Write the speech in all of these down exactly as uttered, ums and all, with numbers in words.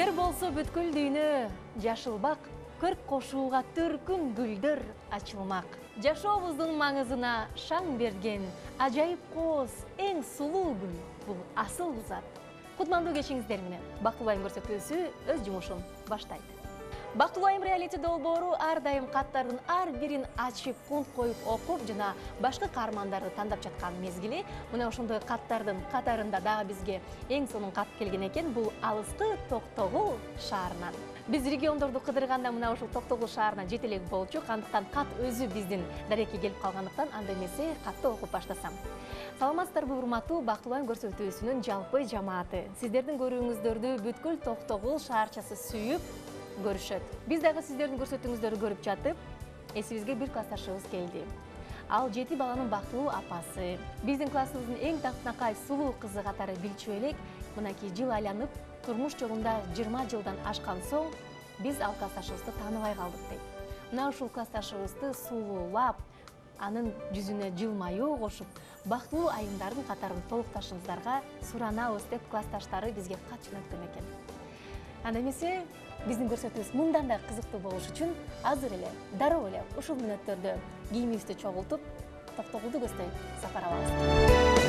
Эгер болсо бүткүл дүйнө жашылбак, көрк кошууга түркүн гүлдөр ачылмак. Жашообуздун маңызына шаң берген ажайып кооз, эң сулуу гүл бул асыл зат. Кутмандуу кечиңиздер менен Бактылуу айым көрсөтүүсү өз жумушун баштайт. Бактылуу айым реалити долбоору ар дайым каттардын ар бирин ачып, кунт коюп окуп жана башкы каармандарды тандап жаткан мезгили. Мына ошондой каттардын катарында дагы бизге эң сонун кат келген экен. Бул алыскы Токтогул шаарынан. Биз региондорду кыдырганда мына ушул Токтогул шаарына жете элек болчук. Андыктан кат өзү биздин дарекке келип калгандыктан анда эмесе катты окуп баштасам. Саламатсыздарбы урматтуу Бактылуу айым көрсөтүүсүнүн жалпы жамааты. Сиздердин көрүүңүздөрдү бүткүл Токтогул шаарчасы сүйүп көрүшөт. Биз дагы сиздердин көрсөтүүңүздөрдү көрүп жатып, эсибизге бир классташыбыз келди. Ал жети баланын бактылуу апасы. Биздин классыбыздын эң тактынакай сулуу кызы катары билчү элек, мынакей жыл айланып, турмуш жолунда жыйырма жылдан ашкан соң, биз ал классташыбызды тааныбай калдык дейт. Мына ушул классташыбызды сулуулап, анын жүзүнө жылмаюу кошуп, бактылуу айымдардын катарын толукташыңыздарга суранабыз деп классташтары бизге кат жөнөткөн экен. Анда эмесе биздин көрсөтүүбүз мындан да кызыктуу болуш үчүн азыр эле, дароо эле ушул мүнөттөрдө кийимибизди чогултуп, Токтогулду көздөй сапар алабыз.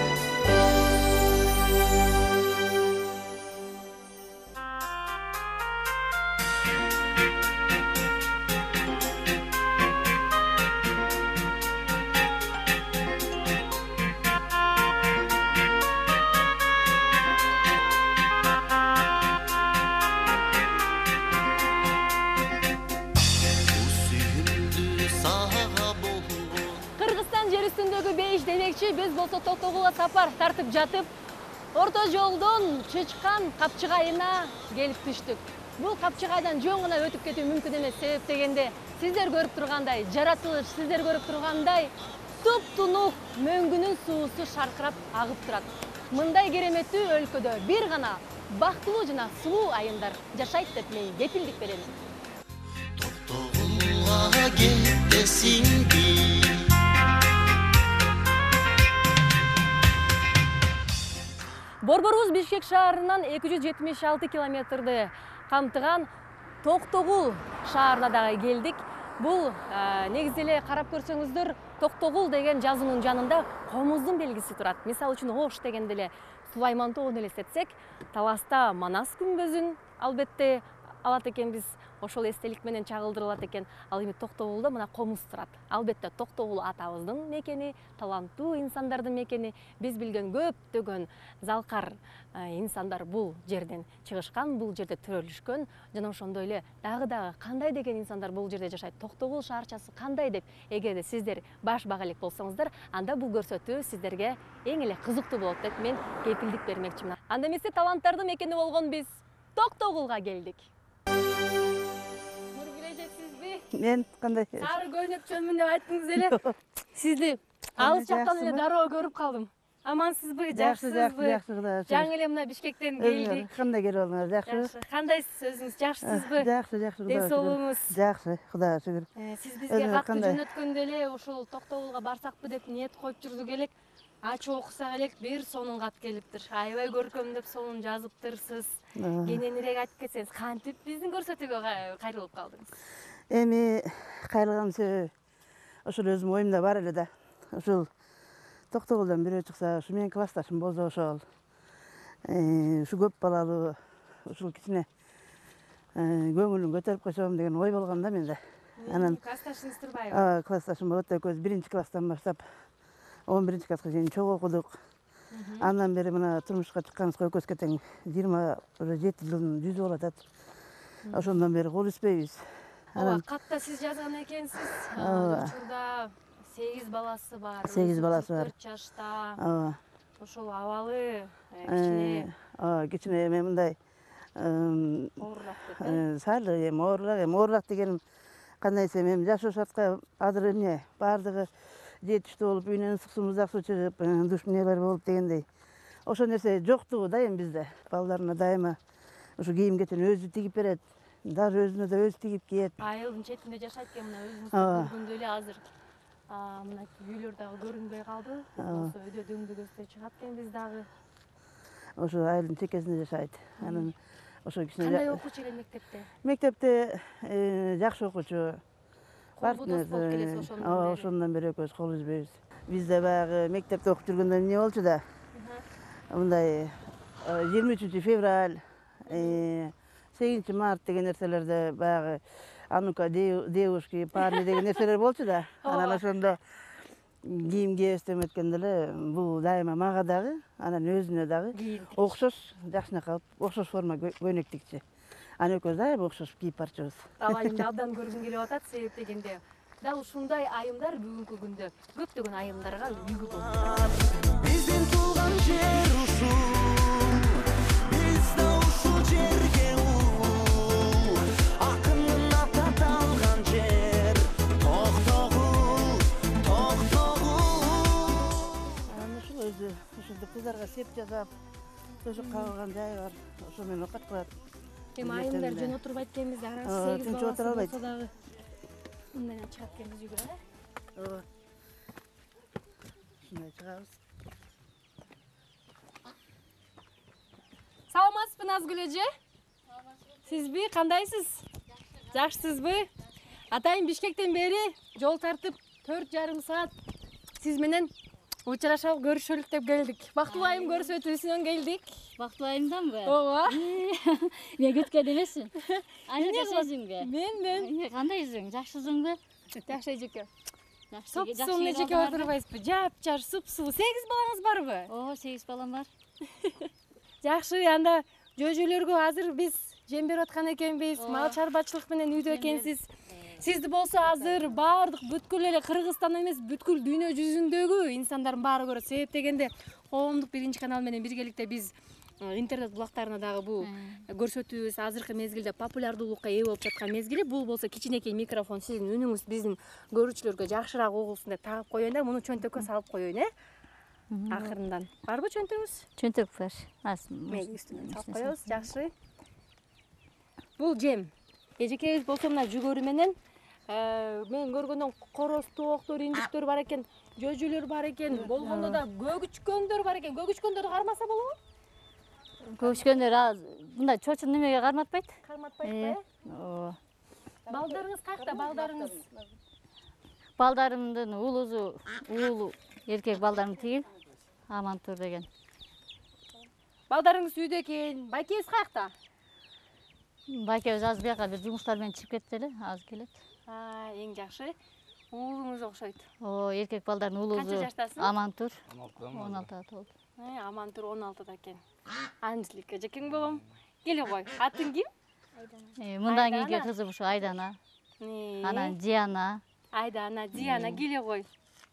Biz bolso Токтогулга сапар тартып жатып, орто жолдон Чычкан Капчыгайына келип түштүк. Бул Капчыгайдан жөн гана өтүп кетүү мүмкүн эмес, себеп дегенде сиздер көрүп тургандай, жаратылыш сиздер көрүп тургандай, туп-тунук мөңгүнүн суусу шаркырап агып турат. Мындай кереметтүү өлкөдө бир гана бактылуу жана сулуу айымдар жашайт деп мен кепилдик берем. Токтогулга кеттесиңби? Борборубуз Бишкек шаарынан эки жүз жетимиш алты километрди камтыган Токтогул шаарына дагы келдик. Бул негизи эле карап көрсөңүздөр, Токтогул деген жазуунун жанында комуздун белгиси турат. Мисалы үчүн Ош дегенде эле Сулайман тоогун элестетсек, таласта Манас күмбөзүн албетте алат экенбиз. Ошол эстелик менен чагылдырылат экен. Ал эми Токтогулда мына комуз турат. Албетте Токтогул атабыздын мекени, таланттуу инсандардын мекени. Биз билген көптөгөн залкар инсандар бул жерден чыгышкан, бул жерде төрөлүшкөн. Жана ошондой эле дагы дагы кандай деген инсандар бул жерде жашайт, Токтогул шаарчасы кандай деп эгерде сиздер баш бага элек болсоңуздар, анда бул көрсөтүү сиздерге эң эле кызыктуу болот деп мен кепилдик бермекчимин. Анда эмесе таланттардын мекени болгон биз Токтогулга келдик. Мен кандай? Сары көйнөкчөмүн деп айттыңыз эле. Сизди алыс жактан эле дароо көрүп калдым. Амансызбы, жакшысызбы? Жакшы, Кудай. Жаңы эле мына Бишкектен келдик. Кандай келип алдыңар? Жакшы. Кандайсыз өзүңүз? Жакшысызбы? Жакшы, жакшы, Кудай. Ден соолугуңуз? Жакшы, Кудайга шүгүр. Сиз бизге катты жөнөткөндө эле ушул Токтогулга барсакпы деп ниет коюп жүрдүк элек. Ачып окусак элек бир сонун кат келиптир. Аябай көркөм деп сонун жазыптырсыз. Кененирээк айтып кетсеңиз, кантип биздин көрсөтүүгө кайрылып калдыңыз? Эми кайрылган себеби ошол өзүм оюмда бар эле да. Ушул Токтогулдан бирөө чыкса, ушу менин классташым болсо ошол. Ушу көп балалуу, ушул кичине көңүлүн көтөрүп койсом деген ой болгон да менде. Анан классташыңыз турбайбы? А, классташым болот экөөбүз биринчи класстан баштап он биринчи класска чейин чогуу окудук. Андан бери мына турмушка чыкканыбызга экөөбүзгө тең жыйырма жети жылдын жүзү болуп атат. Ошондон бери кол үзбөйбүз. Ооба, катта сиз жазган экенсиз. Учурда сегиз баласы бар. сегиз баласы бар. төрт жашта. Ооба. Ошол абалы кичине. Ооба, кичине эми мындай оорураак деп. Сары эми оорураак, эми оорураак дегеним кандай десем, эми жашоо шартка азыр эмне баардыгы жетиштүү болуп, үйүнөн ысык суу, муздак суу чыгып, душ эмнелер болуп дегендей. Ошол нерсе жоктугу да эми бизде. Балдарына дайыма ушу кийим кетени өзү тигип берет. Даже өзүнө да өзү тигип кийет. Айылдын четинде жашайт экен, мына өзүңүз көргөндө эле азыр мына үйлөр дагы көрүнбөй калды. Болсо өйдө дөңдө көздөй чыгат экенбиз дагы. Ошо айылдын чекесинде жашайт. Анан Ошо кичине Кандай окуучу эле мектепте? Мектепте жакшы окуучу. Колго дос болуп келесиз ошондон бери. Ошондон бери экөөбүз кол үзбөйбүз. Бизде баягы мектепте окуп жүргөндө эмне болчу да? Мындай жыйырма үчүнчү февраль, сегизинчи март деген нерселерде баягы анука девушки, парни деген нерселер болчу да. Анан ошондо кийим кийебестен өткөндө эле бул дайыма мага дагы, анан өзүнө дагы окшош жакшынакай окшош форма көйнөк тикчү. Аны экөөбүз дайыма окшош кийип барчубуз. Ал айымды абдан көргүм келип атат, себеп дегенде дал ушундай айымдар бүгүнкү күндө көптөгөн айымдарга үлгү болуп. Биздин туулган жер ушул, биз да ушул жерге ул, акындын ататалган жер. Токтогул, токтогул. Анан ушул өзү ушундай кыздарга сеп жасап, төшөк кагылган жай бар. Ошо менен окат кылат. Эми айымдар жөн отурбайт экенбиз, арасы сегиз тынч отура баласы албайт. болсо дагы. Мындан чыгат экенбиз үйгө, э? Ооба. Ушундай чыгабыз. Саламатсызбы Назгүл эже? Сизби, кандайсыз? Жакшысызбы? Атайын Бишкектен бери жол тартып төрт жарым саат сиз менен учурашып көрүшөлүк деп келдик. Бактылуу айым көрсө өтүүсүнөн келдик. Бактылуу айымданбы? Ооба. Мен күткөн эмесмин. Айнека сенсиңби? Мен, мен. Кандайсың? Жакшысыңбы? Жакшы эжеке. Жакшы. Супсуун эжеке отурбайсызбы? Жапжар, супсуу. сегиз балаңыз барбы? Ооба, сегиз балам бар. Жакшы, анда жөжөлөргө азыр биз жем берип аткан экенбиз. Мал чарбачылык менен үйдө экенсиз. Сизди болсо азыр баардык бүткүл эле Кыргызстан эмес, бүткүл дүйнө жүзүндөгү инсандардын баары көрөт. Себеп дегенде коомдук биринчи канал менен биргеликте биз интернет булактарына дагы бул көрсөтүүбүз азыркы мезгилде популярдуулукка ээ болуп жаткан мезгили. Бул болсо кичинекей микрофон, сиздин үнүңүз биздин көрүүчүлөргө жакшыраак угулсын деп тагып коеюн да, муну чөнтөккө салып коеюн, э? Акырындан. Барбы чөнтөгүбүз? Чөнтөк бар. Мейли үстүнөн салып коебуз, жакшы. Бул жем. Эжекебиз болсо мына жүгөрү менен мен көргөндөн короз, тооктор, индиктер бар экен, жөжөлөр бар экен, болгондо да көгүчкөндөр бар экен. Көгүчкөндөрдү кармаса болобу? Көгүчкөндөр мындай чочун немеге карматпайт? Карматпайт, э? Ооба. Балдарыңыз кайда, балдарыңыз? Балдарымдын уулусу, уулу, эркек балдарым тигил, Амантур деген. Балдарыңыз үйдө экен. Байкеңиз каякта? Байкебиз азыр бияка бир жумуштар менен чыгып кетти эле, азыр келет. А, эң жакшы. Уулуңуз окшойт. Ооба, эркек балдардын уулусу. Канча жаштасың? Амантур. он алтыда болду. Э, Амантур он алтыда экен. Анжелика эжекең болом. Келе кой. Атың ким? Мындан кийинки кызым ушу Айдана. Анан Диана. Айдана, Диана, келе кой.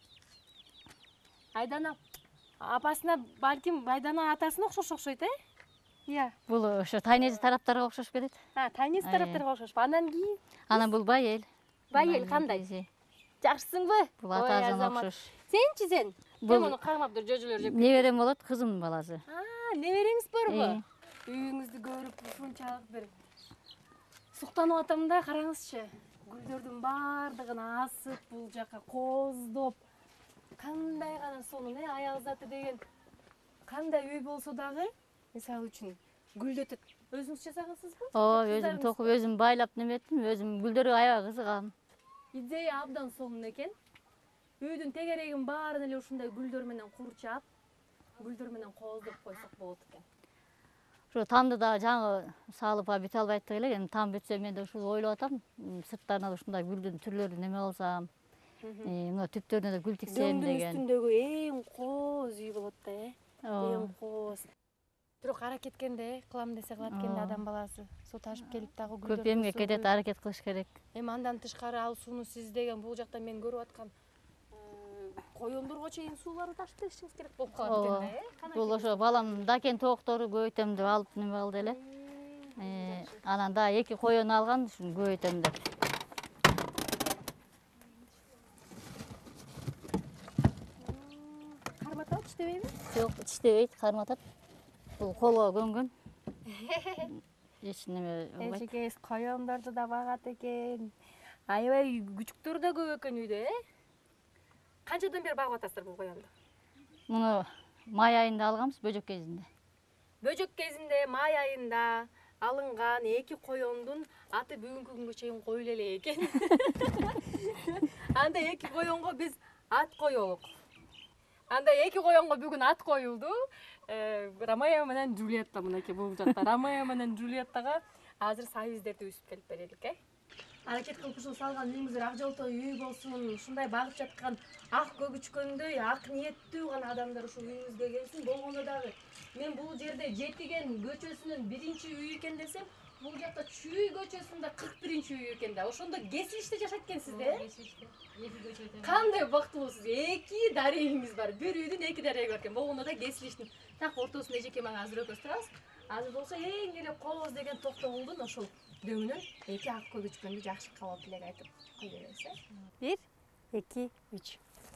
Айдана апасына балким Айдана атасына окшош окшойт, э? Иә. Бул ошо тайнеже тараптарга окшош келет. А, тайнеж тараптарга окшош. Андан кийин Анан бул Байел. Байел кандай? Жакшысыңбы? Бул атасына окшош. Сенчи сен? Мен муну кармаптыр, жөжөлөр жеп. Неберем болот, кызымдын баласы. А, небереңиз барбы? Үйүңүздү көрүп ушунчалык бир суктанып атам да, караңызчы. Гүлдөрдүн баардыгын асып, бул жака кооздоп. Кандай гана сонун, э, аял заты деген. Кандай үй болсо дагы, мисалы үчүн гүлдөтөт. Өзүңүз жасагансызбы? Ооба, өзүм токуп, өзүм байлап неметтим, өзүм гүлдөргө аябай кызыгам. Идея абдан сонун экен. Үйдүн тегерегин баарын эле ушундай гүлдөр менен курчап, гүлдөр менен кооздоп койсок болот экен. Ушу тамды да жаңы салып бүт албайт элек, эми там бүтсө мен да ушул ойлоп атам. Сырттарына ушундай гүлдүн түрлөрүн неме кылсам, мына түптөрүнө да гүл тиксем деген. Дөңдүн үстүндөгү эң кооз үй болот да, э? Эң кооз. Бирок аракет эткенде, кылам десе кылат экенде адам баласы. Суу ташып келип дагы гүлдөр. Көп эмгек кетет, аракет кылыш керек. Эми андан тышкары ал сууну сиз деген бул жакта мен көрүп аткан коёндорго чейин сууларды ташып келишиңиз керек болуп калат экен да, э? Бул ошо балам дакен тооктору көбөйтөм деп алып неме кылды эле. Анан да эки коён алган, ушуну көбөйтөм деп. Карматат, иштебейби? Жок, иштебейт, карматат. Бул колго көнгөн. Эч неме болбойт. Эжекеңиз коёндорду да багат экен. Аябай күчүктөр да көп экен үйдө, э? Канчадан бери багып атасыздар бул коёнду? Муну май айында алганбыз, бөжөк кезинде. Бөжөк кезинде, май айында алынган эки коёндун аты бүгүнкү күнгө чейин коюла эле экен. Анда эки коёнго биз ат коелук. Анда эки коёнго бүгүн ат коюлду. Ромео менен Джульетта мынакей болуп жатты. Ромео менен Джульеттага азыр союздерди үзүп келип берелик, э? Аракет кылып ушул салган үйүңүздөр ак жолтой үй болсун, ушундай багып жаткан ак көгүчкөндөй, ак ниеттүү гана адамдар ушул үйүңүзгө келсин. Болгондо дагы мен бул жерде Жетиген көчөсүнүн биринчи үйү экен десем, бул жакта Чүй көчөсүндө кырк биринчи үйү экен да. Ошондо Кесилиште жашайт экенсиз да? Эки көчөдө. Кандай бактылуусуз. Эки дарегиңиз бар. Бир үйдүн эки дареги бар экен. Болгондо да Кесилиштин так ортосунда эжеке мага азыр экөөбүз турабыз. Азыр болсо эң эле Колоз деген Токтогулдун ошол дөңүнөн эки ак көгүчкөндү жакшы кабыл тилек айтып кой беребиз, э? Бир, эки, үч.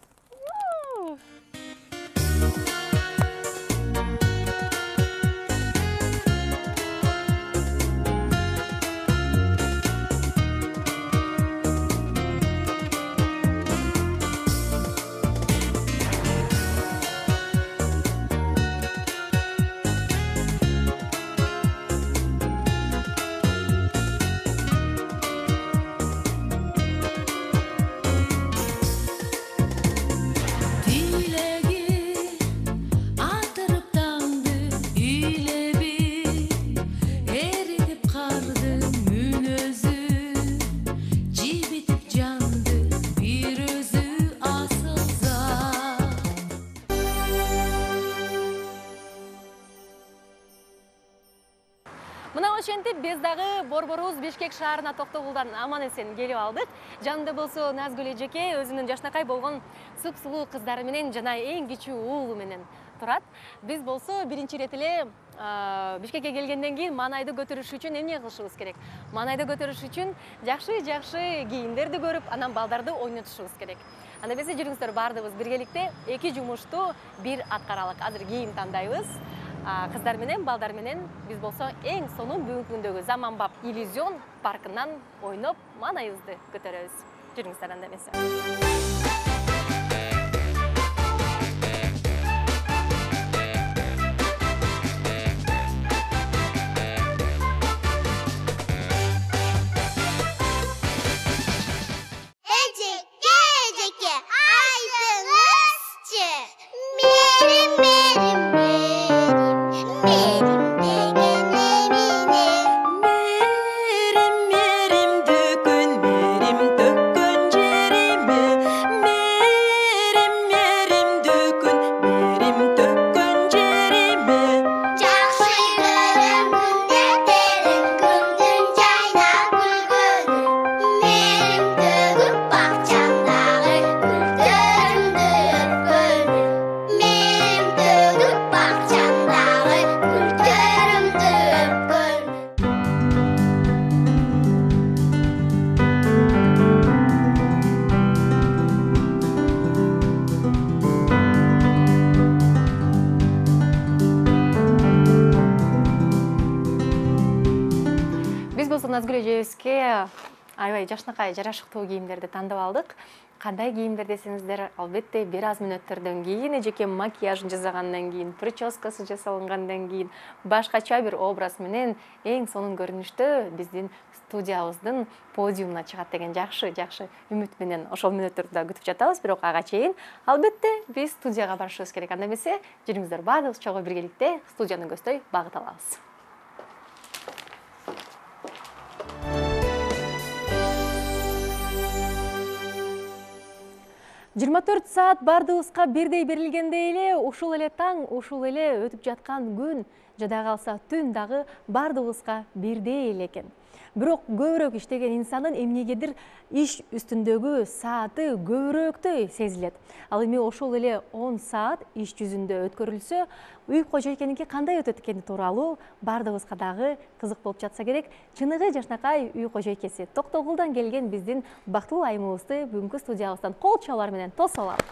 Ошентип биз дагы борборубуз Бишкек шаарына Токтогулдан аман эсен келип алдык. Жанында болсо Назгүл эжеке өзүнүн жашнакай болгон сып-сулуу кыздары менен жана эң кичүү уулу менен турат. Биз болсо биринчи ирет эле Бишкекке келгенден кийин маанайды көтөрүш үчүн эмне кылышыбыз керек? Маанайды көтөрүш үчүн жакшы-жакшы кийимдерди көрүп, анан балдарды ойнотушубуз керек. Анда эмесе жүрүңүздөр бардыгыбыз биргеликте эки жумушту бир аткаралык. Азыр кийим тандайбыз. Кыздар менен, балдар менен биз болсо эң сонун бүгүнкү күндөгү заманбап иллюзион паркынан ойноп, маанайыбызды көтөрөбүз. Жүрүңүздөр анда эмесе. Назгүл эжебизге аябай жашнакай жарашыктуу кийимдерди тандап алдык. Кандай кийимдер десеңиздер, албетте бир аз мүнөттөрдөн кийин, эжеке макияжын жасагандан кийин, прическасы жасалгандан кийин, башкача бир образ менен эң сонун көрүнүштө биздин студиябыздын подиумуна чыгат деген жакшы-жакшы үмүт менен ошол мүнөттөрдү да күтүп жатабыз. Бирок ага чейин албетте биз студияга барышыбыз керек. Анда эмесе жүрүңүздөр баардыгыбыз чогуу биргеликте студияны көздөй багыт алабыз. жыйырма төрт саат бардыгыбызга бирдей берилгендей эле, ушул эле таң, ушул эле өтүп жаткан күн, жада калса түн дагы бардыгыбызга бирдей эле экен. Бирок көбүрөөк иштеген инсандын эмнегедир иш үстүндөгү сааты көбүрөөктөй сезилет. Ал эми ошол эле он саат иш жүзүндө өткөрүлсө, үй кожойкеники кандай өтөт экени тууралуу бардыгыбызга дагы кызык болуп жатса керек. Чыныгы жашнакай үй кожойкеси Токтогулдан келген биздин бактылуу айымыбызды бүгүнкү студиябыздан кол чабуулар менен тосуп алалы.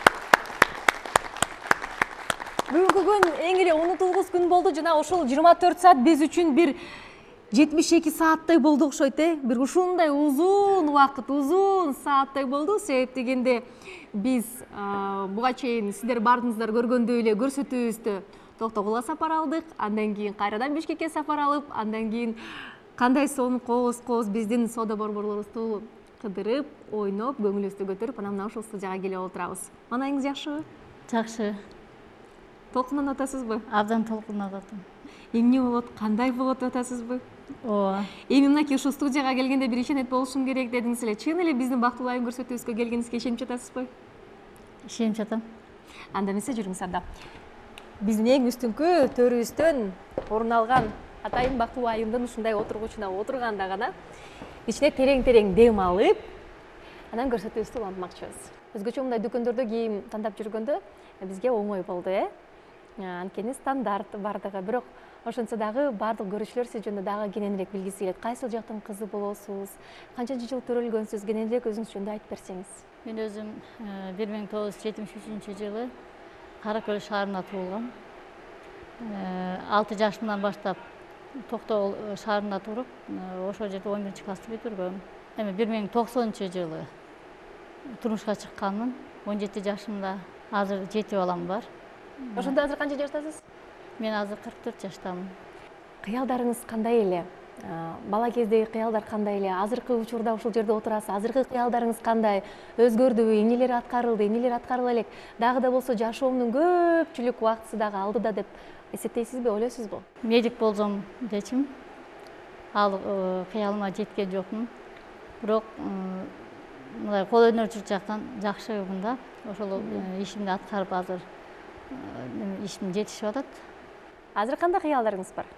Бүгүнкү күн эң эле унутулгус күн болду жана ошол жыйырма төрт саат биз үчүн бир жетимиш эки сааттай болду окшойт, э? Бир ушундай узун убакыт, узун сааттай болду. Себеп дегенде биз буга чейин сиздер бардыңыздар көргөндөй эле көрсөтүүбүздө Токтогулга сапар алдык, андан кийин кайрадан Бишкекке сапар алып, андан кийин кандай сонун кооз-кооз биздин соода борборлорубузду кыдырып, ойноп, көңүлүбүздү көтөрүп, анан мына ушул студияга келип отурабыз. Маанайыңыз жакшыбы? Жакшы. Толкундан атасызбы? Абдан толкундан атам. Эмне болот, кандай болот деп атасызбы? Ооба. Эми мынакей ушул студияга келгенде бир ишенет болушум керек дедиңиз эле. Чын эле биздин бактылуу айым көрсөтүүбүзгө келгениңизге ишенип жатасызбы? Ишенип жатам. Анда эмесе жүрүңүз анда. Биздин эң үстүңкү төрүбүздөн орун алган атайым бактылуу айымдын ушундай отургучуна отурганда гана ичине терең-терең дем алып, анан көрсөтүүбүздү улантмакчыбыз. Өзгөчө мындай дүкөндөрдө кийим тандап жүргөндө бизге оңой болду, э? Анткени стандарт бардыгы, бирок ошентсе дагы бардык көрүүчүлөр сиз жөнүндө дагы кененирээк билгиси келет. Кайсыл жактын кызы болосуз? Канчанчы жыл төрөлгөнсүз? Кененирээк өзүңүз жөнүндө айтып берсеңиз. Мен өзүм бир миң тогуз жүз жетимиш үчүнчү жылы Кара Көл шаарында туулгам. алты жашымдан баштап Токтогул шаарында туруп, ошол жерде он биринчи классты бүтүргөм. Эми бир миң токсонунчу жылы турмушка чыкканмын. он жети жашымда. Азыр жети балам бар. Ошондо азыр канча жаштасыз? Мен азыр кырк төрт жаштамын. Кыялдарыңыз кандай эле? Бала кездеги кыялдар кандай эле? Азыркы учурда ушул жерде отурасыз. Азыркы кыялдарыңыз кандай? Өзгөрдүбү? Эмнелер аткарылды? Эмнелер аткарыла элек? Дагы да болсо жашоомдун көпчүлүк убактысы дагы алдыда деп эсептейсизби, ойлойсузбу? Медик болсом дечим. Ал кыялыма жеткен жокмун. Бирок мындай кол өнөрчүлүк жактан жакшымын да. Ошол ишимди аткарып азыр ишим жетишип атат. Азыр кандай кыялдарыңыз бар?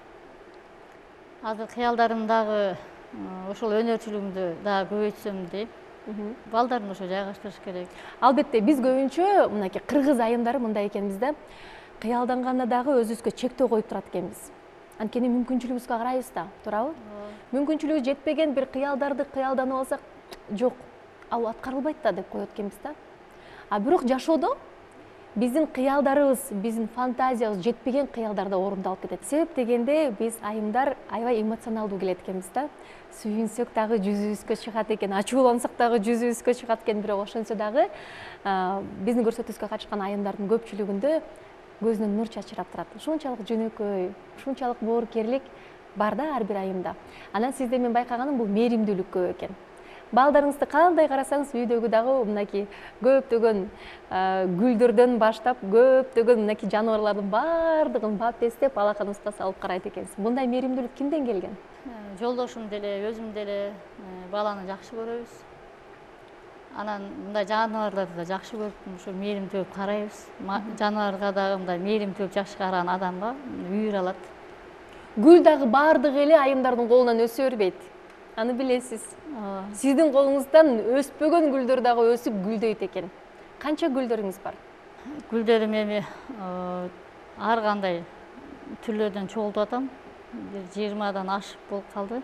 Азыр кыялдарым дагы ошол өнөрчүлүгүмдү дагы көбөйтсөм дейм. Балдарын ошо жайгаштырыш керек. Албетте биз көбүнчө мынакей кыргыз айымдары мындай экенбиз да. Кыялданганда дагы өзүбүзгө чектөө коюп турат экенбиз. Анткени мүмкүнчүлүгүбүзгө карайбыз да, туурабы? Мүмкүнчүлүгү жетпеген бир кыялдарды кыялданып алсак, жок, ал аткарылбайт да деп коет экенбиз да. А бирок жашоодо биздин кыялдарыбыз, биздин фантазиябыз жетпеген кыялдарда орундалып кетет. Себеп дегенде биз айымдар аябай эмоционалдуу келет экенбиз да. Сүйүнсөк дагы жүзүбүзгө чыгат экен, ачуулансак дагы жүзүбүзгө чыгат экен, бирок ошентсе дагы биздин көрсөтүүбүзгө катышкан айымдардын көпчүлүгүндө көзүнөн нур чачырап турат. Ушунчалык жөнөкөй, ушунчалык боорукерлик бар да ар бир айымда. Анан сизде мен байкаганым бул мээримдүүлүк көп экен. Балдарыңызды кандай карасаңыз, үйдөгү дагы мынакей көптөгөн гүлдөрдөн баштап, көптөгөн мынакей жаныбарлардын баардыгын бап эстеп, алаканыбызга салып карайт экенсиз. Мындай мээримдүүлүк кимден келген? Жолдошум деле, өзүм деле баланы жакшы көрөбүз. Анан мындай жаныбарларды да жакшы көрүп, ошо мээрим төгүп карайбыз. Жаныбарга дагы мындай мээрим төгүп жакшы караган адамга үйүр алат. Гүл дагы баардыгы эле айымдардын колунан өсө бербейт. Аны билесиз. Сиздин колуңуздан өспөгөн гүлдөр дагы өсүп гүлдөйт экен. Канча гүлдөрүңүз бар? Гүлдөрүм эми ар кандай түрлөрдөн чогултуп атам. Бир жыйырмадан ашып болуп калды.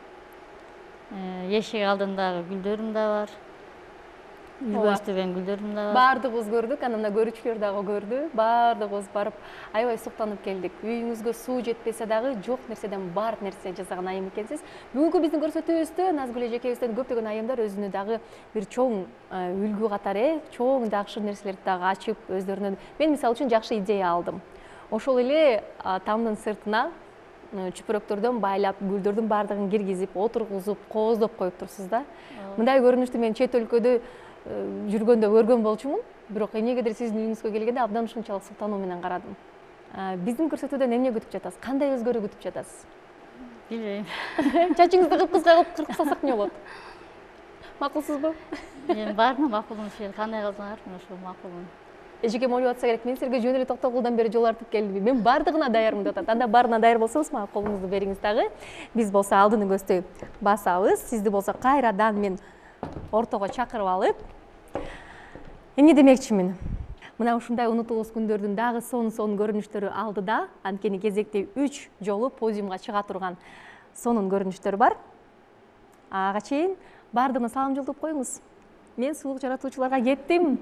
Эшик алдындагы гүлдөрүм да бар. Үлгөстөгөн гүлдөрүм да бар. Баардыгыбыз көрдүк, анан көрүүчүлөр дагы көрдү. Баардыгыбыз барып аябай суктанып келдик. Үйүңүзгө суу жетпесе дагы жок нерседен бар нерсе жасаган айым экенсиз. Бүгүнкү биздин көрсөтүүбүздө Назгүл эжекебизден көптөгөн айымдар өзүнө дагы бир чоң үлгү катары, чоң жакшы нерселерди дагы ачып, өздөрүнөн мен мисалы үчүн жакшы идея алдым. Ошол эле тамдын сыртына чүпүрөктөрдөн байлап, гүлдөрдүн баардыгын киргизип, отургузуп, кооздоп коюп турсуз да. Мындай көрүнүштү мен чет өлкөдө жүргөндө көргөн болчумун, бирок эмнегедир сиздин үйүңүзгө келгенде абдан ушунчалык суктануу менен карадым. Биздин көрсөтүүдөн эмне күтүп жатасыз? Кандай өзгөрүү күтүп жатасыз? Билбейм. Чачыңызды кып-кызга кылып кыркып салсак эмне болот? Макулсузбу? Мен баарына макулмун, кандай кылсаңар, мен ошол макулмун. Эжекем ойлоп атса керек, мен силерге жөн эле Токтогулдан бери жол артып келдим. Мен баардыгына даярмын деп атат. Анда баарына даяр болсоңуз, мага колуңузду бериңиз дагы. Биз болсо алдыны көздөй басабыз. Сизди болсо кайрадан мен ортого чакырып алып, эмне демекчимин? Мына ушундай унутулгус күндөрдүн дагы сонун-сонун көрүнүштөрү алдыда, анткени кезекте үч жолу подиумга чыга турган сонун көрүнүштөр бар. Ага чейин баардыгына салам жолдоп коюңуз. Мен сулук жаратуучуларга кеттим.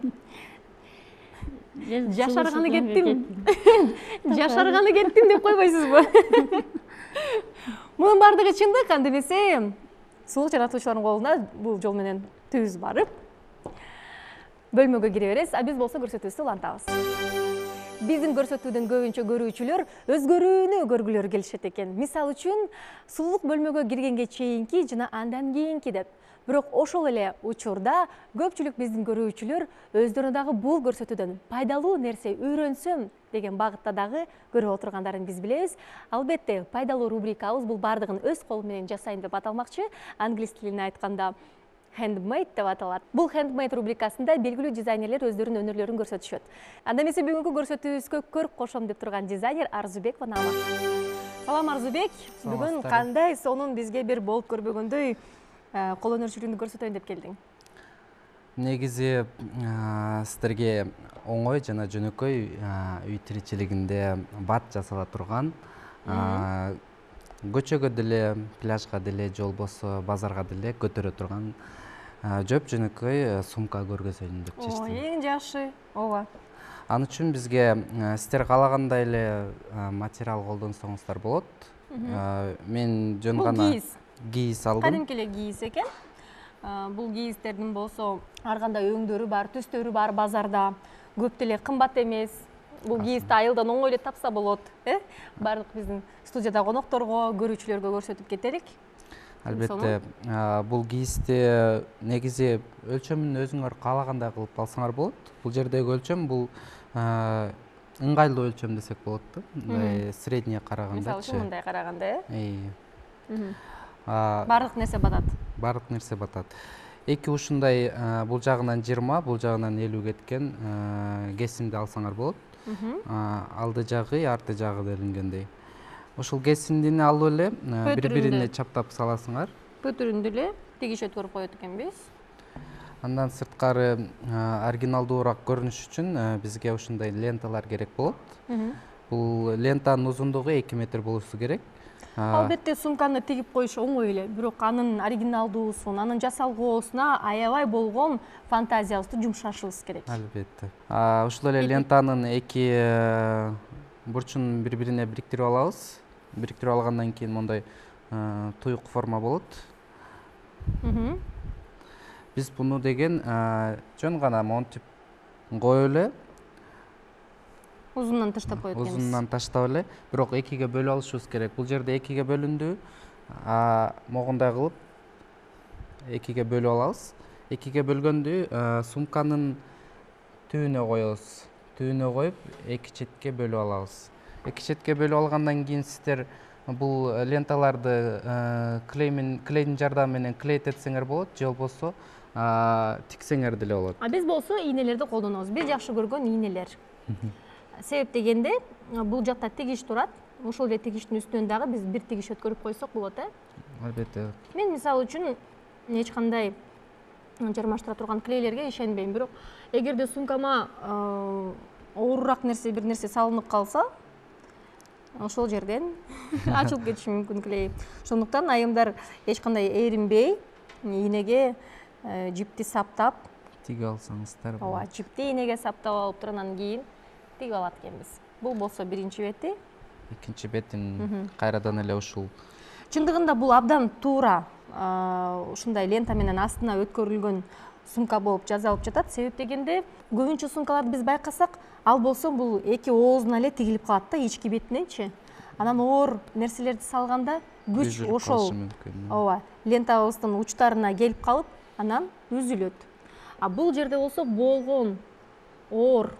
Жашарганы кеттим. Жашарганы кеттим деп койбойсузбу? Мунун баардыгы чындык, анда эмесе сулук жаратуучулардын колуна бул жол менен түз барып бөлмөгө кире бересиз, а биз болсо көрсөтүүбүздү улантабыз. биздин көрсөтүүдөн көбүнчө көрүүчүлөр өзгөрүүнү көргүлөрү келишет экен. Мисалы үчүн сулуулук бөлмөгө киргенге чейинки жана андан кийинки деп. Бирок ошол эле учурда көпчүлүк биздин көрүүчүлөр өздөрүнө дагы бул көрсөтүүдөн пайдалуу нерсе үйрөнсөм деген багытта дагы көрүп отургандарын биз билебиз. Албетте, пайдалуу рубрикабыз бул бардыгын өз колу менен жасайм деп аталмакчы. Англис тилинде айтканда handmade деп аталат. Бул handmade рубрикасында белгилүү дизайнерлер өздөрүнүн өнөрлөрүн көрсөтүшөт. Анда эмесе бүгүнкү көрсөтүүбүзгө көрүп кошом деп турган дизайнер Арзубекова Наама. Салам Арзубек. Бүгүн кандай сонун бизге бир болуп көрбөгөндөй кол өнөрчүлүгүңдү көрсөтөйүн деп келдиң? Негизи сиздерге оңой жана жөнөкөй үй тиричилигинде бат жасала турган, көчөгө деле, пляжга деле, же болбосо базарга деле көтөрө турган жөп жөнөкөй сумка көргөзөйүн деп чечтим. Эң жакшы. Ооба. Ал үчүн бизге сиздер каалагандай эле материал колдонсоңуздар болот. Мен жөн гана кийиз алдым. Кадимки эле кийиз экен. Бул кийиздердин болсо ар кандай өңдөрү бар, түстөрү бар базарда. Көп деле кымбат эмес. Бул кийизди айылдан оңой эле тапса болот, э? Бардык биздин студияда конокторго, көрүүчүлөргө көрсөтүп кетелик. Албетте, бул кийизди негизи өлчөмүн өзүңөр каалагандай кылып алсаңар болот. Бул жердеги өлчөм бул ыңгайлуу өлчөм десек болот да. Мындай средний караганда. Мисалы үчүн мындай караганда, э? Бардык нерсе батат. Бардык нерсе батат. Эки ушундай бул жагынан жыйырма, бул жагынан элүү кеткен кесимди алсаңар болот. Алды жагы, арты жагы делингендей. Ошол кесимдини алып эле бири-бирине чаптап саласыңар. Пөтүрүндү эле тигишет көрүп коет экенбиз. Андан сырткары оригиналдуураак көрүнүш үчүн бизге ушундай ленталар керек болот. Бул лентанын узундугу эки метр болушу керек. Албетте, сумканы тигип коюш оңой эле, бирок анын оригиналдуусун, анын жасалгоосуна аябай болгон фантазиябызды жумшашыбыз керек. Албетте. Ушул эле лентанын эки бурчун бири-бирине бириктирип алабыз. Бириктирип алгандан кийин мондай туюк форма болот. Биз буну деген жөн гана монтип коюп эле Узундан таштап коет экенбиз. Узундан таштап эле, бирок экиге бөлүп алышыбыз керек. Бул жерде экиге бөлүндү. Могундай кылып экиге бөлүп алабыз. Экиге бөлгөндү сумканын түбүнө коебуз. Түбүнө коюп, эки четке бөлүп алабыз. Эки четке бөлүп алгандан кийин сиздер бул ленталарды клейдин жардамы менен клейтетсеңер болот, же болбосо тиксеңер деле болот. А биз болсо ийнелерди колдонобуз. Биз жакшы көргөн ийнелер. Себеп дегенде бул жакта тигиш турат. Ошол эле тигиштин үстүнөн дагы биз бир тигиш өткөрүп койсок болот, э? Албетте. Мен мисалы үчүн эч кандай жармаштыра турган клейлерге ишенбейм, бирок эгерде сумкама оорураак нерсе бир нерсе салынып калса, ошол жерден ачылып кетиши мүмкүн клей. Ошондуктан айымдар эч кандай эринбей, ийнеге жипти саптап тигип алсаңыздар. Ооба, жипти ийнеге саптап алып туруп анан кийин тигип алат экенбиз. Бул болсо биринчи бети. Экинчи бетин кайрадан эле ушул. Чындыгында бул абдан туура ушундай лента менен астына өткөрүлгөн сумка болуп жасалып жатат. Себеп дегенде көбүнчө сумкаларды биз байкасак, ал болсо бул эки оозуна эле тигилип калат да, ички бетиненчи. Анан оор нерселерди салганда күч ошол ооба, лентабыздын учтарына келип калып, анан үзүлөт. А бул жерде болсо болгон оор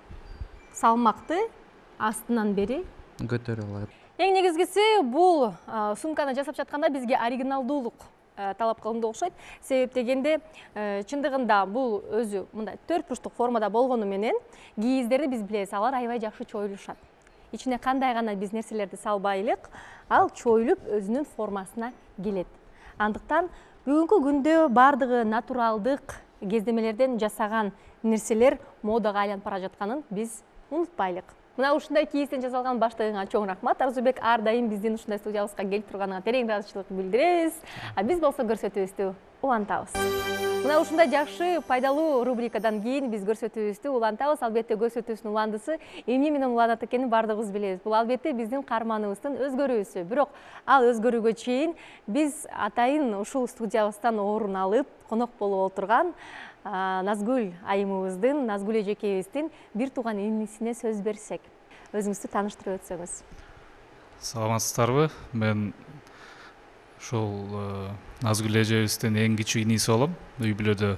салмакты астынан бери көтөрө алат. Эң негизгиси бул сумканы жасап жатканда бизге оригиналдуулук талап кылынды окшойт. Себеп дегенде чындыгында бул өзү мындай төрт бурчтук формада болгону менен кийиздерди биз билебиз, алар аябай жакшы чоюлушат. Ичине кандай гана биз нерселерди салбайлык, ал чоюлуп өзүнүн формасына келет. Андыктан бүгүнкү күндө бардыгы натуралдык кездемелерден жасаган нерселер модага айланып бара жатканын биз унутпайлык. Мына ушундай кийизден жасалган баштыгыңа чоң рахмат. Арзубек, ар дайым биздин ушундай студиябызга келип турганыңа терең ыраазычылык билдиребиз. А биз болсо көрсөтүүбүздү улантабыз. Мына ушундай жакшы пайдалуу рубрикадан кийин биз көрсөтүүбүздү улантабыз. Албетте көрсөтүүбүздүн уландысы эмне менен уланат экенин бардыгыбыз билебиз. Бул албетте биздин каарманыбыздын өзгөрүүсү. Бирок ал өзгөрүүгө чейин биз атайын ушул студиябыздан орун алып конок болуп отурган Назгүл айымыбыздын, Назгүл эжекебиздин бир тууган инисине сөз берсек. Өзүңүздү тааныштырып өтсөңүз. Саламатсыздарбы? Мен ушул Назгүл эжебиздин эң кичүү иниси болом. Үй бүлөдө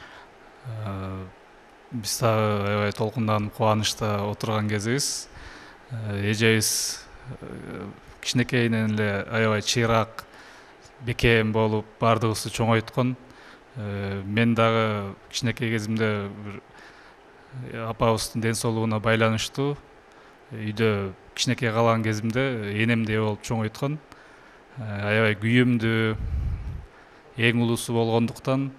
биз дагы аябай толкунданып кубанычта отурган кезибиз. Эжебиз кичинекейинен эле аябай чыйраак, бекем болуп, бардыгыбызды чоңойткон. Мен дагы кичинекей кезимде бир апабыздын ден соолугуна байланыштуу үйдө кичинекей калган кезимде энемдей болуп чоңойткон. Аябай күйүмдүү, эң улуусу болгондуктан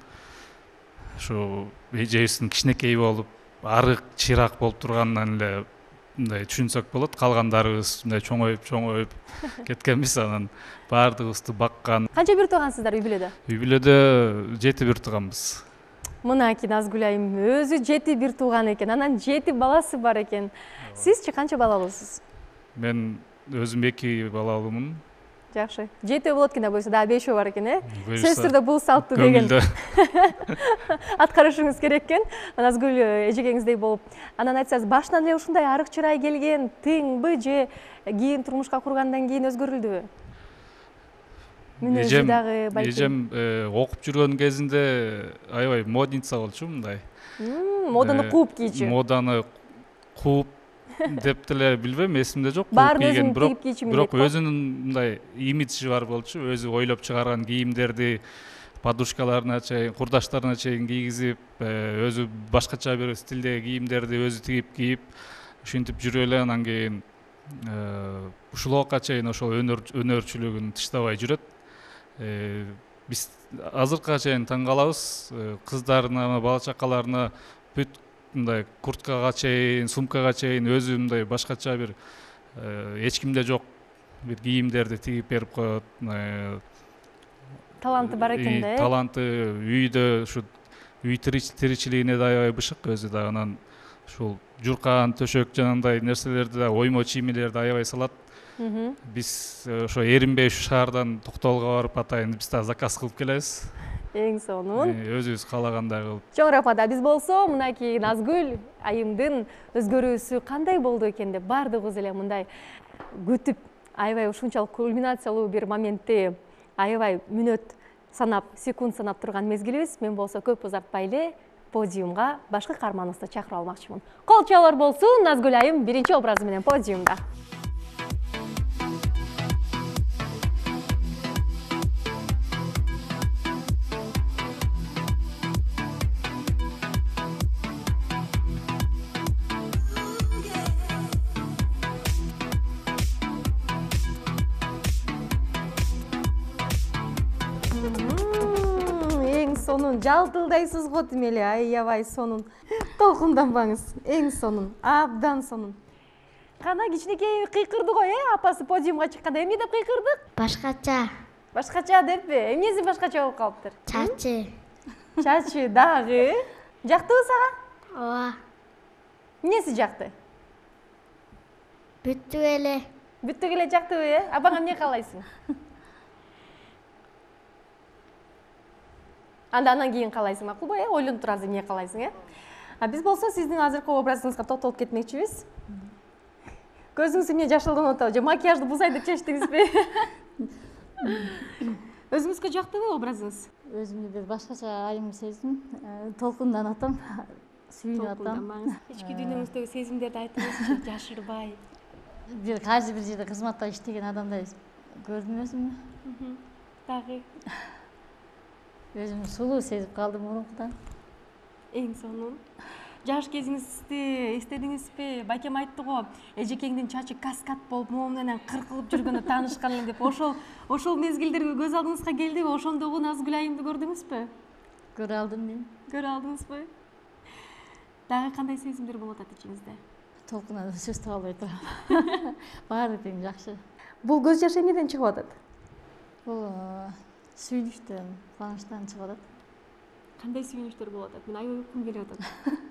ушу эжебиздин кичинекей болуп, арык, чыйраак болуп турганынан эле мындай түшүнсөк болот. Калгандарыбыз мындай чоңоюп, чоңоюп кеткенбиз, анан бардыгыбызды баккан. Канча бир туугансыздар үй бүлөдө? Үй бүлөдө жети бир тууганбыз. Мынакей Назгүл айым өзү жети бир тууган экен, анан жети баласы бар экен. Сизчи канча балалуусуз? Мен өзүм эки балалуумун. Жакшы. жети болот экен, бойсо дагы бешөө бар экен, э? Буюрса, Сөзсүз түрдө бул салтты деген аткарышыңыз керек экен. Назгүл эжекеңиздей болуп. Анан айтсаңыз, башынан эле ушундай арык чырай келген, тыңбы же кийин турмушка кургандан кийин өзгөрүлдүбү? Мүнөзү дагы балким. Эжем окуп жүргөн кезинде аябай модница болчу, мындай. Моданы кууп кийчү. Моданы кууп деп деле билбейм, эсимде жок. Баарын өзүнүн тигип кийчү. Бирок өзүнүн мындай имиджи бар болчу, өзү ойлоп чыгарган кийимдерди подушкаларына чейин, курдаштарына чейин кийгизип, өзү башкача бир стилдеги кийимдерди өзү тигип кийип, ушинтип жүрүп эле анан кийин ушул убакка чейин ошол өнөрчүлүгүн тыштабай жүрөт. Биз азыркыга чейин таң калабыз, кыздарына, бала чакаларына бүт мындай курткага чейин, сумкага чейин өзү мындай башкача бир эч кимде жок бир кийимдерди тигип берип коет. Таланты бар экен да, э? Таланты үйдө ушу үй тиричилигине да аябай бышык, өзү да анан ушул журкан, төшөк жанагындай нерселерди да, оймо чиймелерди аябай салат. Биз ошо эринбей ушу шаардан Токтогулга барып атайын биз да заказ кылып келебиз. Эң сонун. Өзүбүз каалагандай кылып. Чоң рахмат. Биз болсо мынакей Назгүл айымдын өзгөрүүсү кандай болду экен деп бардыгыбыз эле мындай күтүп, аябай ушунчалык кульминациялуу бир моментти аябай мүнөт санап, секунд санап турган мезгилибиз. Мен болсо көп узатпай эле подиумга башкы каарманыбызды чакырып алмакчымын. Кол чалар болсун, Назгүл айым биринчи образы менен подиумда. Сонун жалтылдайсыз го демеле, аябай сонун. Толкунданбаңыз, эң сонун, абдан сонун. Кана кичинекей кыйкырды го, э, апасы подиумга чыкканда эмне деп кыйкырдык? Башкача. Башкача деппи? Эмнеси башкача болуп калыптыр? Чачы. Чачы дагы. Жактыбы сага? Ооба. Эмнеси жакты? Бүттү эле. Бүттү эле жактыбы, э? Апаңа эмне каалайсың? Анда анан кийин каалайсың, макулбу, э? Ойлонуп турасың, эмне каалайсың, э? А биз болсо сиздин азыркы образыңызга токтолуп кетмекчибиз. Көзүңүз эмне жашылданып атабы? Же макияжды бузай деп чечтиңизби? Өзүңүзгө жактыбы образыңыз? Өзүмдү бир башкача айым сездим. Толкунданып атам, сүйүнүп атам. Ички дүйнөңүздөгү сезимдерди айтыңызчы, жашырбай. Бир кайсы бир жерде кызматта иштеген адамдай көрдүм өзүмдү. Дагы өзүмдү сулуу сезип калдым мурункудан. Эң сонун. Жаш кезиңизди эстедиңизби? Байкем айтты го, эжекеңдин чачы каскад болуп, могу менен кыркылып жүргөндө таанышкан элем деп. Ошол ошол мезгилдер көз алдыңызга келдиби? Ошондогу Назгүл айымды көрдүңүзбү? Көрө алдым мен. Көрө алдыңызбы? Дагы кандай сезимдер болуп атат ичиңизде? Толкундан сөз таба албай турам. Баары тең жакшы. Бул көз жаш эмнеден чыгып атат? Бул сүйүнүчтөн, кубанычтан чыгып атат. Кандай сүйүнүчтөр болуп атат? Мен аябай уккум келип атат.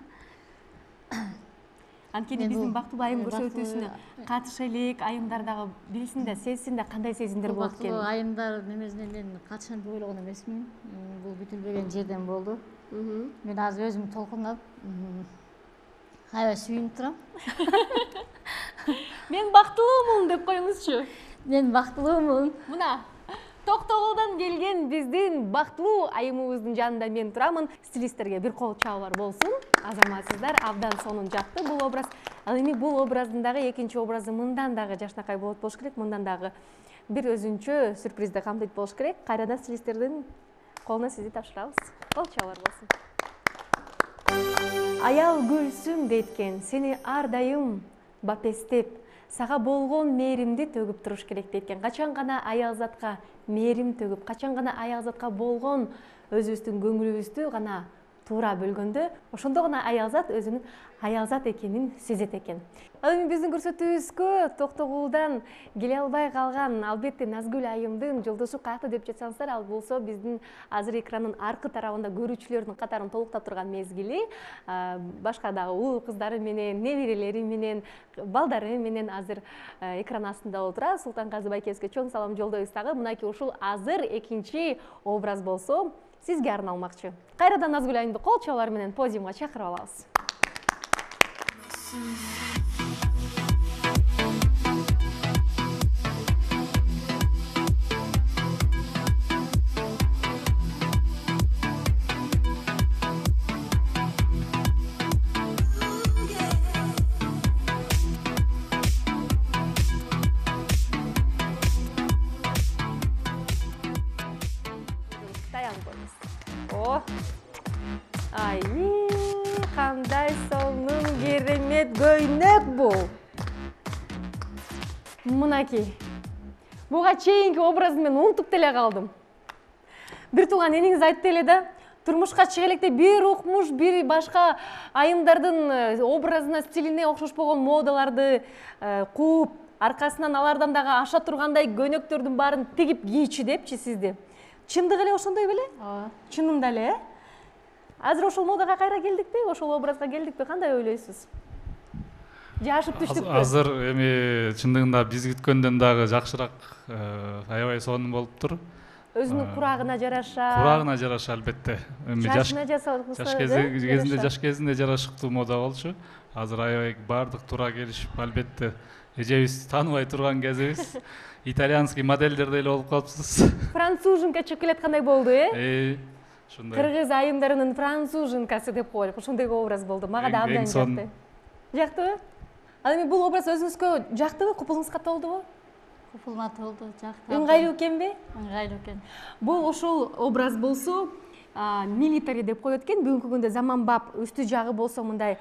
Анткени Мен биздин бул- бактылуу айым бактылуу- көрсөтүүсүнө катыша элек, айымдар дагы билсин да, сезсин да кандай сезимдер болот Бактылуу экенин. айымдар немесине мен качан деп ойлогон эмесмин. Бул бүтүлбөгөн жерден болду. Мен азыр өзүм толкунап, аябай сүйүнүп турам. Мен бактылуумун деп коюңузчу. Мен бактылуумун. Мына Токтогулдан келген биздин бактылуу айымыбыздын жанында мен турамын. Стилисттерге бир кол чабуулар болсун. Азаматсыздар, абдан сонун жакты бул образ. Ал эми бул образдын дагы экинчи образы мындан дагы жашнакай болот болуш керек. Мындан дагы бир өзүнчө сюрпризди камтыйт болуш керек. Кайрадан стилисттердин колуна сизди тапшырабыз. Кол чабуулар болсун. Аял гүлсүң дейткен, сени ар дайым бапестеп, сага болгон мээримди төгүп туруш керек дейткен. Качан гана аял затка мээрим төгүп, качан гана аял затка болгон өзүбүздүн көңүлүбүздү гана туура бөлгөндө, ошондо гана аял зат өзүнүн аял зат экенин сезет экен. Ал эми биздин көрсөтүүбүзгө Токтогулдан келе албай калган, албетте Назгүл айымдын жолдошу каякта деп жатсаңыздар, ал болсо биздин азыр экрандын аркы тарабында көрүүчүлөрдүн катарын толуктап турган мезгили. Башка дагы улуу кыздары менен, неберелери менен, балдары менен азыр экран астында отура. Султанказы Байкебизге чоң салам жолдойбуз дагы. Мынакей ушул азыр экинчи образ болсо сизге арналмакчы. Кайрадан Назгүл айымды кол чабуулар менен подиумга чакырып алабыз. Таянып коюңуз. О, ай, кандай сонун керемет көйнөк бул. Мынакей. Буга чейинки образды мен унутуп деле калдым. Бир тууган эниңиз айтты эле да, турмушка чыга электе бир укмуш, бир башка айымдардын образына, стилине окшошпогон модаларды кууп, аркасынан алардан дагы аша тургандай көйнөктөрдүн баарын тигип кийчү депчи сизди. Чындыгы эле ошондой беле? Ооба. Чынында эле, э? Азыр ошол модага кайра келдикпи? Ошол образга келдикпи? Кандай ойлойсуз? Жашып түштүкпү? Азыр эми чындыгында биз күткөндөн дагы жакшыраак, аябай сонун болуптур. Өзүнүн курагына жараша. Курагына жараша албетте. Эми жаш Чачына жасалса, жаш кезинде жаш кезинде жарашыктуу мода болчу. Азыр аябай бардык туура келишип, албетте эжебиз тааныбай турган кезибиз. Итальянский модельдер деле болуп калыпсыз. Француженка чыгып келаткандай болду, э? Э, ошондой. Кыргыз айымдарынын француженкасы деп коелук. Ошондой образ болду. Мага да абдан жакты. Жактыбы? Ал эми бул образ өзүңүзгө жактыбы? Купулуңузга толдубу? Купулма толду, жакты. Ыңгайлуу экенби? Ыңгайлуу экен. Бул ошол образ болсо, милитари деп коет экен. Бүгүнкү күндө заманбап, үстү жагы болсо мындай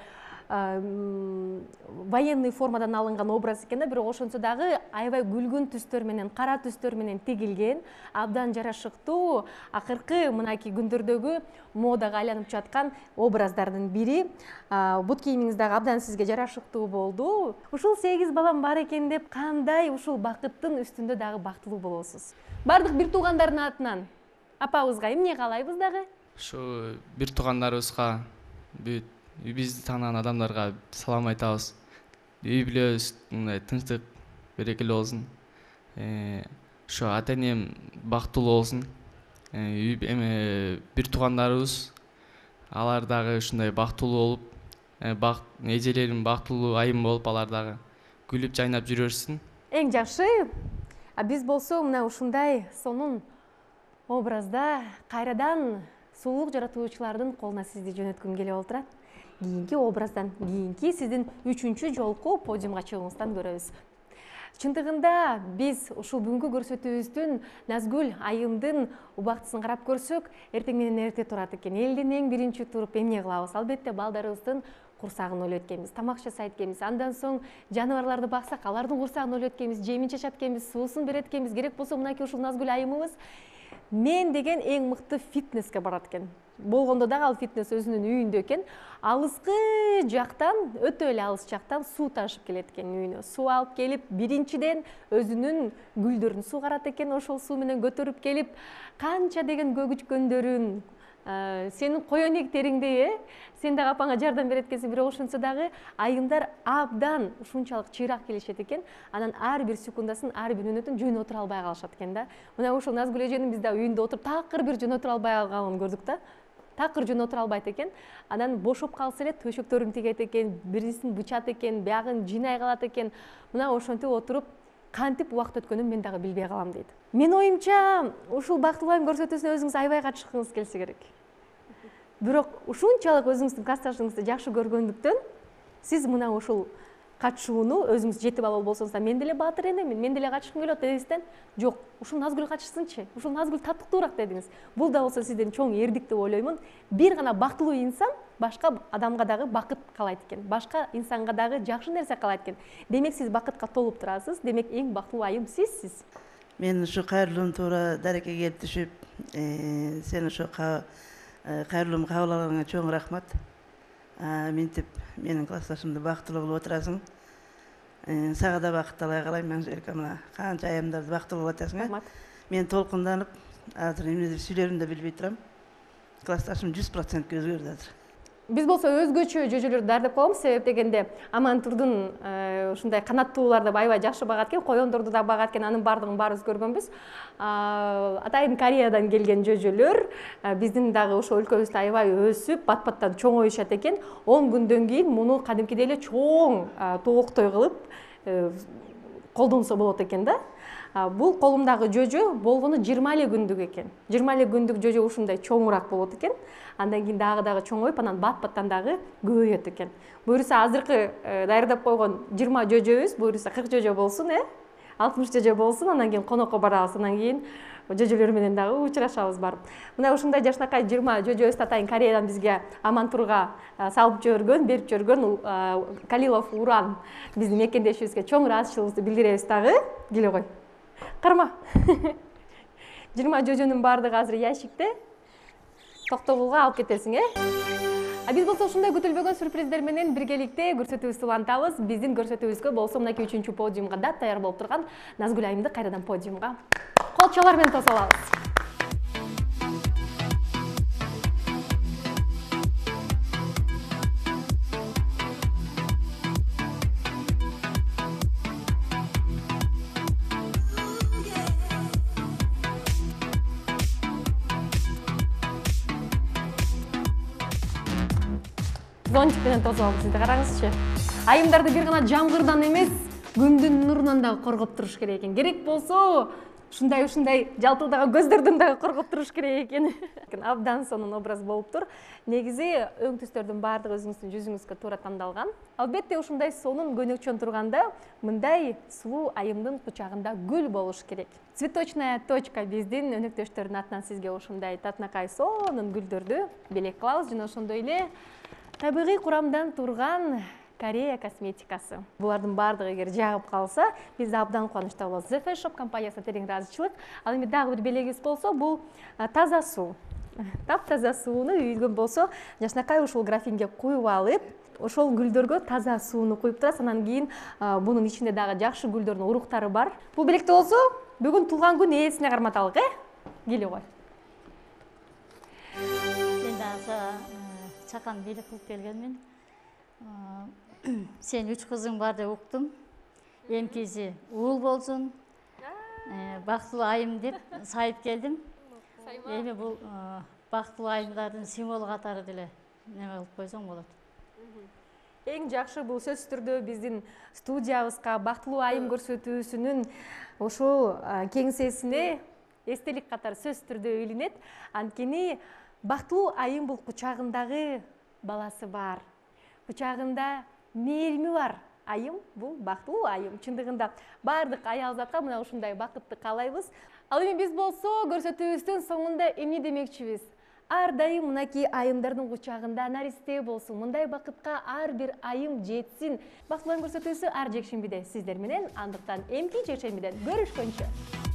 военный формадан алынган образ экен да, бирок ошонсо дагы аябай күлгүн түстөр менен, кара түстөр менен тигилген, абдан жарашыктуу, акыркы мынакей күндөрдөгү модага айланып жаткан образдардын бири. Бут кийимиңиз дагы абдан сизге жарашыктуу болду. Ушул сегиз балам бар экен деп кандай ушул бакыттын үстүндө дагы бактылуу болосуз? Бардык бир туугандардын атынан апабызга эмне каалайбыз дагы? Ушу бир туугандарыбызга, бүт бизди таанаган адамдарга салам айтабыз. Үй бүлөбүз мындай тынчтык, берекелүү болсун. Ушу ата энем бактылуу болсун. Эми бир туугандарыбыз алар дагы ушундай бактылуу болуп, эжелерим бактылуу айым болуп, алар дагы күлүп жайнап жүрөрсүн. Эң жакшы. А биз болсо мына ушундай сонун образда кайрадан сулуулук жаратуучулардын колуна сизди жөнөткүм келип отурат. Кийинки образдан кийинки сиздин үчүнчү жолку подиумга чыгууңуздан көрөбүз. Чындыгында биз ушул бүгүнкү көрсөтүүбүздүн Назгүл айымдын убактысын карап көрсөк, эртең менен эрте турат экен. Элдин эң биринчи туруп эмне кылабыз? Албетте балдарыбыздын курсагын ойлойт экенбиз, тамак жасайт экенбиз. Андан соң жаныбарларды баксак, алардын курсагын ойлойт экенбиз, жемин чачат экенбиз, суусун берет экенбиз. Керек болсо мынакей ушул Назгүл айымыбыз мен деген эң мыкты фитнеске барат экен. болгондо дагы ал фитнес өзүнүн үйүндө экен. Алыскы жактан, өтө эле алыс жактан суу ташып келет экен үйүнө. Суу алып келип, биринчиден өзүнүн гүлдөрүн сугарат экен, ошол суу менен көтөрүп келип, канча деген көгүчкөндөрүн, сенин коёнектериңди, э, сен дагы апаңа жардам берет экенсиң, бирок ошентсе дагы айымдар абдан ушунчалык чыйрак келишет экен. Анан ар бир секундасын, ар бир мүнөтүн жөн отура албай калышат экен да. Мына ошол Назгүл эженин биз да үйүндө отуруп такыр бир жөн отура албай калганын көрдүк да. Такыр жөн отура албайт экен. Анан бошоп калса эле төшөктөрүн тигет экен, бирисин бычат экен, биягын жыйнай калат экен. Мына ошентип отуруп кантип убакыт өткөнүн мен дагы билбей калам дейт. Мен оюмча, ушул бактылуу айым көрсөтүүсүнө өзүңүз аябай катышкыңыз келсе керек. Бирок ушунчалык өзүңүздүн классташыңызды жакшы көргөндүктөн сиз мына ушул катышууну өзүңүз жетип алып болсоңуз да, мен деле баатыр энемин, мен деле катышкым келип дедиңизден, жок, ушул Назгүл катышсынчы, ушул Назгүл татыктуураак дедиңиз. Бул да болсо сизден чоң эрдик деп ойлоймун. Бир гана бактылуу инсан башка адамга дагы бакыт каалайт экен, башка инсанга дагы жакшы нерсе каалайт экен. Демек сиз бакытка толуп турасыз, демек эң бактылуу айым сизсиз. Мен ушу кайрылуум туура дарекке келип түшүп, сен ошо кайрылууmu кабыл алганыңа чоң рахмат. Ментип менин классташымды бактылуу кылып отурасың. Сага да бакыт талай каалайм, Анжелика, мына канча айымдарды бактылуу кылып атасың. Рахмат. Мен толкунданып, азыр эмнедир сүйлөрүмдү да билбей турам. Классташым жүз процентке өзгөрдү азыр. Биз болсо өзгөчө жөжөлөрдү даярдап коебуз, себеп дегенде Амантурдун ушундай канаттууларды аябай жакшы багат экен, коёндорду да багат экен, анын баардыгын баарыбыз көргөнбүз. Атайын Кореядан келген жөжөлөр биздин дагы ошо өлкөбүздө аябай өсүп, бат-баттан чоңоюшат экен. он күндөн кийин муну кадимкидей эле чоң тооктой кылып колдонсо болот экен да. Бул колумдагы жөжө болгону жыйырма эле күндүк экен. жыйырма эле күндүк жөжө ушундай чоңураак болот экен. Андан кийин дагы дагы чоңоюп, анан бат-баттан дагы көбөйөт экен. Буюрса азыркы даярдап койгон жыйырма жөжөбүз, буюрса кырк жөжө болсун, э? алтымыш жөжө болсун, анан кийин конокко барабыз, анан кийин жөжөлөр менен дагы учурашабыз барып. Мына ушундай жашнакай жыйырма жөжөбүз Атайын Кореядан бизге Амантурга салып жиберген, берип жиберген Калилов Уран биздин мекендешибизге чоң ыраазычылыгыбызды билдиребиз дагы. Келе кой. Карма. жыйырма жөжөнүн баардыгы азыр ящикте. Токтогулга алып кетесиң, э? А биз болсо ушундай күтүлбөгөн сюрприздер менен биргеликте көрсөтүүбүздү улантабыз. Биздин көрсөтүүбүзгө болсо мынакей үчүнчү подиумга да даяр болуп турган Назгүл айымды кайрадан подиумга кол чалар менен тосуп алабыз. Зонтик менен тосуп алып сизди караңызчы. Айымдарды бир гана жамгырдан эмес, күндүн нурунан дагы коргоп туруш керек экен. Керек болсо, ушундай ушундай жалтылдаган көздөрдөн дагы коргоп туруш керек экен. Абдан сонун образ болуп тур. Негизи өң түстөрдүн баардыгы өзүңүздүн жүзүңүзгө туура тандалган. Албетте ушундай сонун көнөкчөн турганда, мындай сулуу айымдын кучагында гүл болуш керек. Цветочная точка биздин өнөктөштөрдүн атынан сизге ушундай татынакай сонун гүлдөрдү белек кылабыз жана ошондой эле табигый курамдан турган Корея косметикасы. Булардын баардыгы эгер жагып калса, биз абдан кубанычта болобуз. The Face Shop компаниясына терең ыраазычылык. Ал эми дагы бир белегибиз болсо, бул таза суу. Таптаза сууну үйгөн болсо, жашнакай ушул графинге куюп алып, ошол гүлдөргө таза сууну куюп турасыз. Анан кийин бунун ичинде дагы жакшы гүлдөрдүн уруктары бар. Бул белекте болсо, бүгүн туулган күн ээсине карматалык, э? Келе кой. Мен дагы чакан белек кылып келгенмин. Сен үч кызың бар деп уктум. Эмкиси уул болсун. Бактылуу айым деп сайып келдим. Эми бул бактылуу айымдардын символу катары деле неме кылып койсоң болот. Эң жакшы бул сөзсүз түрдө биздин студиябызга бактылуу айым көрсөтүүсүнүн ошол кеңсесине эстелик катары сөзсүз түрдө илинет. Анткени бактылуу айым бул кучагындагы баласы бар. Кучагында мээрими бар айым, бул бактылуу айым. Чындыгында баардык аял затка мына ушундай бакытты каалайбыз. Ал эми биз болсо көрсөтүүбүздүн соңунда эмне демекчибиз? Ар дайым мынакей айымдардын кучагында наристе болсун. Мындай бакытка ар бир айым жетсин. Бактылуу айым көрсөтүүсү ар жекшембиде сиздер менен, андыктан эмки жекшембиден көрүшкөнчө.